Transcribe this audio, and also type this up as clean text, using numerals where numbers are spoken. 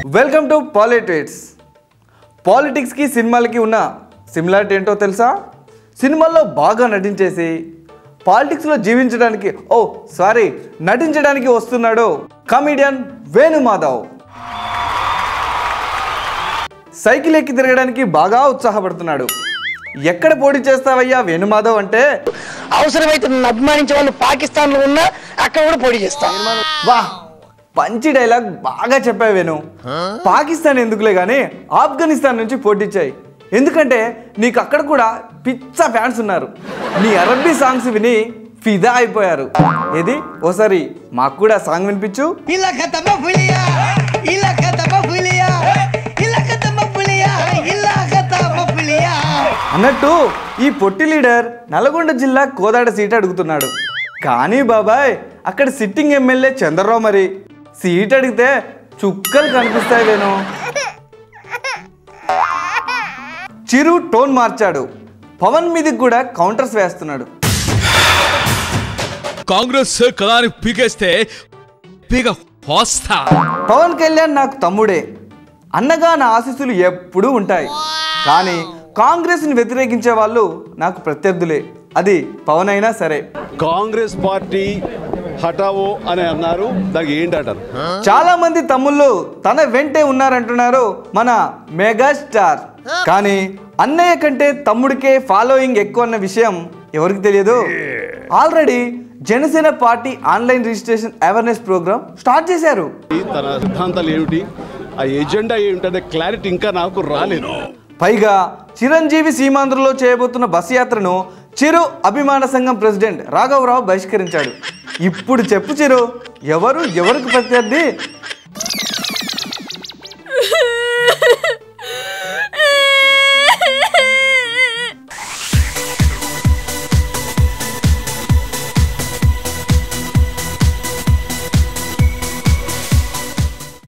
Welcome to politics. పాలిటిక్స్కి సినిమాలకి ఉన్న similarity ఏంటో తెలుసా? సినిమాల్లో బాగా నటించేసి పాలిటిక్స్లో జీవించడానికి నటించడానికి వస్తున్నాడు కమెడియన్ వేణుమాధవ్. సైకిల్ ఎక్కి తిరగడానికి బాగా ఉత్సాహపడుతున్నాడు. ఎక్కడ పోటీ చేస్తావయ్యా వేణుమాధవ్ అంటే, అవసరమైతే నన్ను అభిమానించే వాళ్ళు పాకిస్తాన్లో ఉన్నా అక్కడ కూడా పోటీ చేస్తాను. వాహ్, పంచి డైలాగ్ బాగా చెప్పావు వేణు. పాకిస్తాన్ ఎందుకులే కానీ ఆఫ్ఘనిస్తాన్ నుంచి పోటీ చేయి. ఎందుకంటే నీకు అక్కడ కూడా పిచ్చ ఫ్యాన్స్ ఉన్నారు. నీ అరబ్బీ సాంగ్స్ విని ఫిదా అయిపోయారు. ఏది ఓసారి మాకు కూడా సాంగ్ వినిపించు. అన్నట్టు ఈ పొట్టి లీడర్ నల్గొండ జిల్లా కోదాడ సీట్ అడుగుతున్నాడు. కానీ బాబాయ్, అక్కడ సిట్టింగ్ ఎమ్మెల్యే చంద్రరావు మరి సీట్ అడిగితే చుక్కలు కనిపిస్తాయి వేణు. చిరు టోన్ మార్చాడు. పవన్ మీదకి కూడా కౌంటర్స్ వేస్తున్నాడు. కాంగ్రెస్ పీకేస్తే పవన్ కళ్యాణ్ నాకు తమ్ముడే, అన్నగా నా ఆశీస్సులు ఎప్పుడూ ఉంటాయి. కానీ కాంగ్రెస్ని వ్యతిరేకించే వాళ్ళు నాకు ప్రత్యర్థులే, అది పవన్ అయినా సరే. కాంగ్రెస్ పార్టీ హటావో అని అన్నారు, దానికి ఏంటంటారు? చాలా మంది తమ్ముళ్ళు తన వెంటే ఉన్నారంటున్నారు మన మెగాస్టార్. కానీ అన్నయ్య కంటే తమ్ముడికే ఫాలోయింగ్ ఎక్కువ అన్న విషయం ఎవరికి తెలియదు. Already Janasena party online registration awareness programme start చేశారు. తన సిద్ధాంతాలు ఏమిటి, ఆ ఎజెండా ఏమిటనే క్లారిటీ ఇంకా నాకు రాలేదు. పైగా చిరంజీవి సీమాంధ్రలో చేయబోతున్న బస్ యాత్రను చిరు అభిమాన సంఘం ప్రెసిడెంట్ రాఘవరావు బహిష్కరించాడు. ఇప్పుడు చెప్పు చిరు, ఎవరికి ప్రత్యర్థి?